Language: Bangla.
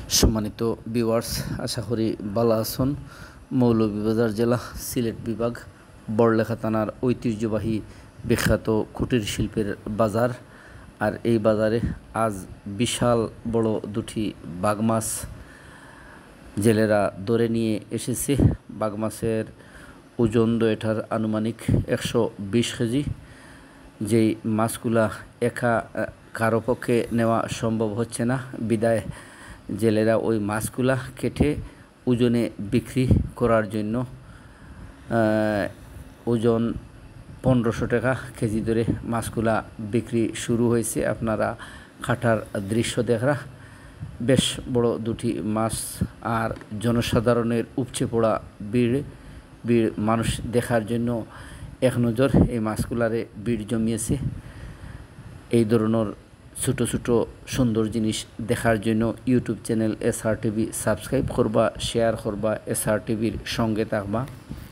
সম্মানিত ভিউয়ার্স, আশা করি ভালো আছেন। মৌলভীবাজার জেলা, সিলেট বিভাগ, বড়লেখা থানার ঐতিহ্যবাহী বিখ্যাত কুটির শিল্পের বাজার। আর এই বাজারে আজ বিশাল বড় দুটি বাঘ মাছ জেলেরা ধরে নিয়ে এসেছে। বাঘ মাছের ওজন এটার আনুমানিক 120 কেজি। যেই মাছগুলা একা কারো পক্ষে নেওয়া সম্ভব হচ্ছে না, বিদায় জেলেরা ওই মাছগুলা কেটে ওজনে বিক্রি করার জন্য ওজন 1500 টাকা কেজি ধরে মাছগুলা বিক্রি শুরু হয়েছে। আপনারা কাটার দৃশ্য দেখরা, বেশ বড় দুটি মাছ। আর জনসাধারণের উপচে পড়া ভিড় মানুষ দেখার জন্য এক নজর এই মাছগুলারে ভিড় জমিয়েছে। এই ধরনের ছোটো ছোটো সুন্দর জিনিস দেখার জন্য YouTube channel SR TV subscribe করবা, শেয়ার করবা, SR TVর সঙ্গে থাকবা।